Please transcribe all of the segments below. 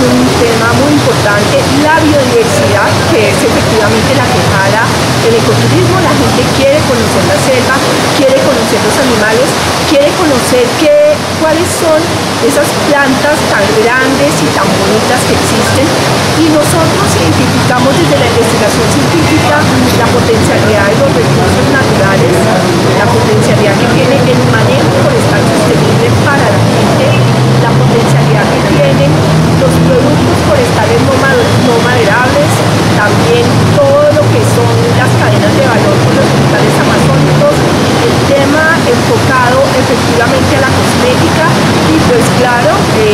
un tema muy importante, la biodiversidad, que es efectivamente la que jala el ecoturismo. La gente quiere conocer la selva, quiere conocer los animales, quiere conocer cuáles son esas plantas tan grandes y tan bonitas que existen, y nosotros identificamos desde la investigación científica la potencialidad de los recursos naturales, la potencialidad que tiene el manejo forestal sostenible para la gente, la potencialidad que tienen los productos forestales no maderables, también todo lo que son las cadenas de valor con los frutales amazónicos, el tema enfocado efectivamente a la cosmética y pues claro,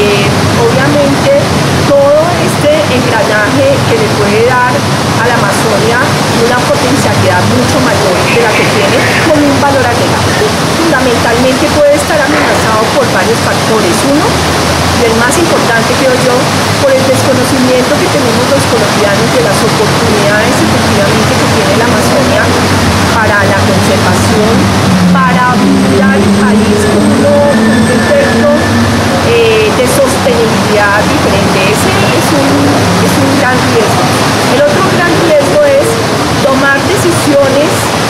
obviamente todo este engranaje que le puede dar a la Amazonia una potencialidad mucho mayor de la que tiene, con un valor agregado. Fundamentalmente puede estar amenazado por varios factores. Uno, y el más importante creo yo, por el desconocimiento que tenemos los colombianos de las oportunidades efectivamente que tiene la Amazonia para la conservación, para vincular el país con un efecto de sostenibilidad diferente. Ese es un gran riesgo. El otro gran riesgo es tomar decisiones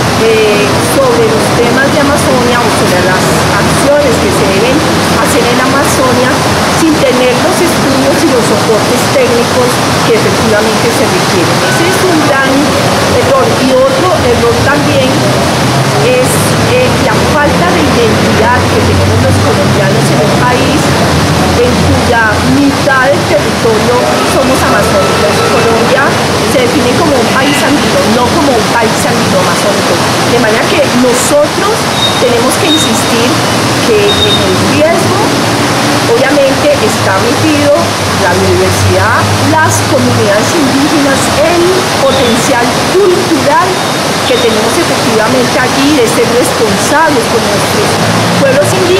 sobre los temas de Amazonia o sobre las acciones que se deben hacer en Amazonia sin tener los estudios y los soportes técnicos que efectivamente se requieren. Ese es un gran error. Y otro error también es la falta de identidad que tenemos los colombianos en un país en cuya mitad del territorio somos amazónicos. Colombia se define como un país andino, no como un país andino-amazónico. De manera que nosotros tenemos que insistir que en el riesgo obviamente está metido la biodiversidad, las comunidades indígenas, el potencial cultural que tenemos efectivamente aquí de ser responsables con nuestros pueblos indígenas